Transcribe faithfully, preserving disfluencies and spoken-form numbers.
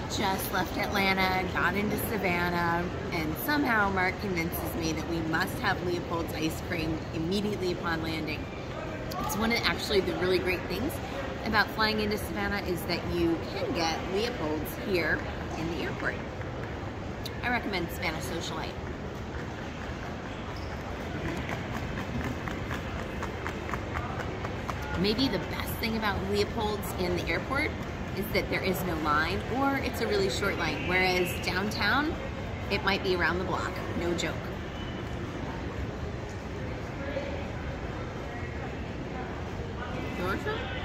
just left Atlanta, got into Savannah, and somehow Mark convinces me that we must have Leopold's ice cream immediately upon landing. It's one of actually the really great things about flying into Savannah is that you can get Leopold's here in the airport. I recommend Savannah Socialite. Maybe the best thing about Leopold's in the airport is that there is no line, or it's a really short line, whereas downtown, it might be around the block, no joke. Yours?